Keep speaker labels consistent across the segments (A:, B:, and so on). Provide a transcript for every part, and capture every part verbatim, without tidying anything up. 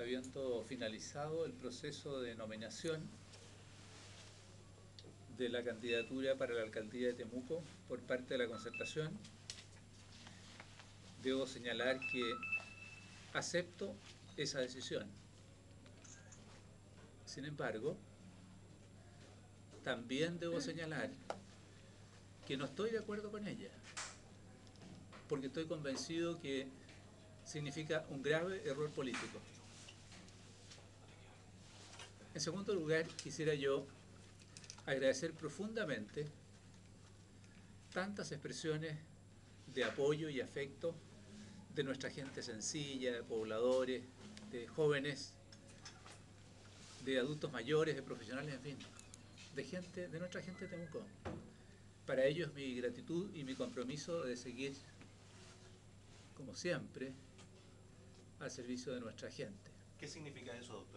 A: habiendo finalizado el proceso de nominación de la candidatura para la alcaldía de Temuco por parte de la Concertación, debo señalar que acepto esa decisión. Sin embargo, también debo señalar que no estoy de acuerdo con ella, porque estoy convencido que significa un grave error político. En segundo lugar, quisiera yo agradecer profundamente tantas expresiones de apoyo y afecto de nuestra gente sencilla, de pobladores, de jóvenes, de adultos mayores, de profesionales, en fin, de gente, de nuestra gente de Temuco. Para ellos mi gratitud y mi compromiso de seguir, como siempre, al servicio de nuestra gente.
B: ¿Qué significa eso, doctor?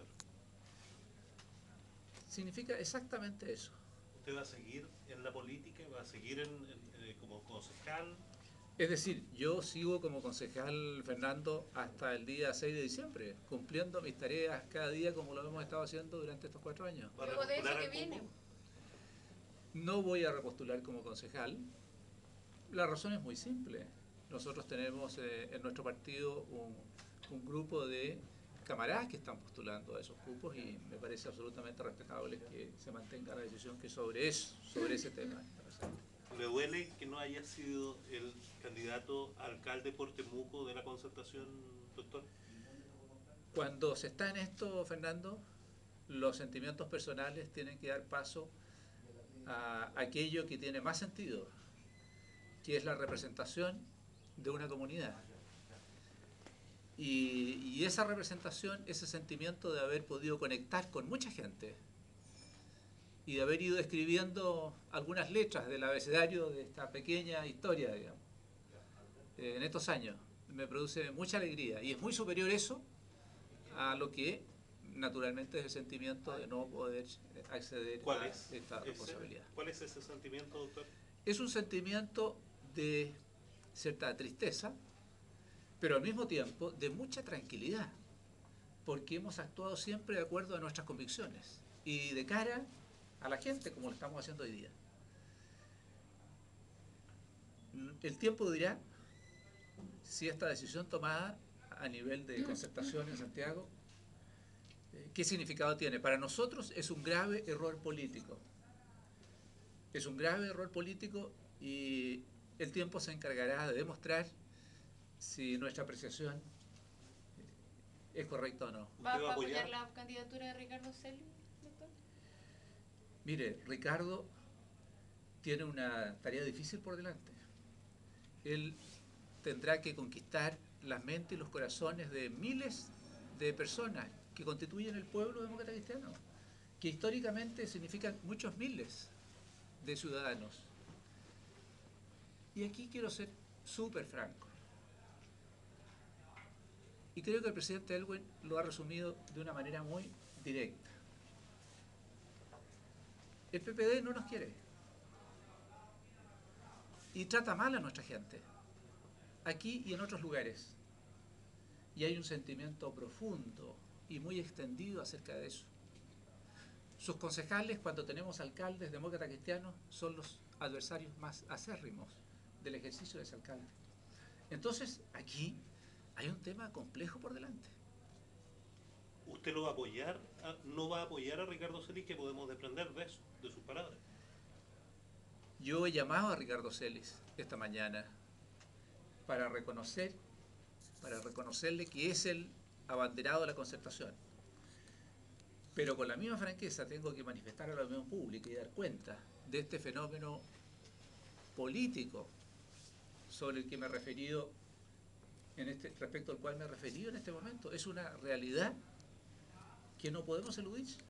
A: Significa exactamente eso.
B: ¿Usted va a seguir en la política? ¿Va a seguir en, en, en, como concejal?
A: Es decir, yo sigo como concejal, Fernando, hasta el día seis de diciembre, cumpliendo mis tareas cada día como lo hemos estado haciendo durante estos cuatro años.
B: ¿Va a
C: Luego de eso
B: repostular
C: que
B: al
C: viene.
B: cupo?
A: No voy a repostular como concejal. La razón es muy simple. Nosotros tenemos eh, en nuestro partido un, un grupo de camaradas que están postulando a esos cupos y me parece absolutamente respetable que se mantenga la decisión que sobre eso, sobre ese tema.
B: ¿Le duele que no haya sido el candidato a alcalde por Temuco de la Concertación, doctor?
A: Cuando se está en esto, Fernando, los sentimientos personales tienen que dar paso a aquello que tiene más sentido, que es la representación de una comunidad. Y, y esa representación, ese sentimiento de haber podido conectar con mucha gente y de haber ido escribiendo algunas letras del abecedario de esta pequeña historia, digamos, eh, en estos años, me produce mucha alegría. Y es muy superior eso a lo que naturalmente es el sentimiento de no poder acceder
B: ¿Cuál
A: a
B: es
A: esta
B: ese,
A: responsabilidad.
B: ¿Cuál es ese sentimiento, doctor?
A: Es un sentimiento de cierta tristeza, pero al mismo tiempo de mucha tranquilidad, porque hemos actuado siempre de acuerdo a nuestras convicciones y de cara a la gente, como lo estamos haciendo hoy día. El tiempo dirá si esta decisión tomada a nivel de Concertación en Santiago, ¿qué significado tiene? Para nosotros es un grave error político. Es un grave error político y el tiempo se encargará de demostrar si nuestra apreciación es correcta o no.
C: ¿Va, ¿Va a apoyar la candidatura de Ricardo Celis, doctor?
A: Mire, Ricardo tiene una tarea difícil por delante. Él tendrá que conquistar las mentes y los corazones de miles de personas que constituyen el pueblo demócrata cristiano, que históricamente significan muchos miles de ciudadanos. Y aquí quiero ser súper franco. Y creo que el presidente Elwin lo ha resumido de una manera muy directa. El P P D no nos quiere. Y trata mal a nuestra gente, aquí y en otros lugares. Y hay un sentimiento profundo y muy extendido acerca de eso. Sus concejales, cuando tenemos alcaldes demócratas cristianos, son los adversarios más acérrimos del ejercicio de ese alcalde. Entonces, aquí hay un tema complejo por delante.
B: ¿Usted lo va a apoyar? ¿No va a apoyar a Ricardo Celis? ¿Qué podemos desprender de eso, de sus palabras?
A: Yo he llamado a Ricardo Celis esta mañana para reconocer, para reconocerle que es el abanderado de la Concertación. Pero con la misma franqueza tengo que manifestar a la opinión pública y dar cuenta de este fenómeno político sobre el que me he referido, en este, respecto al cual me he referido en este momento. Es una realidad que no podemos eludir.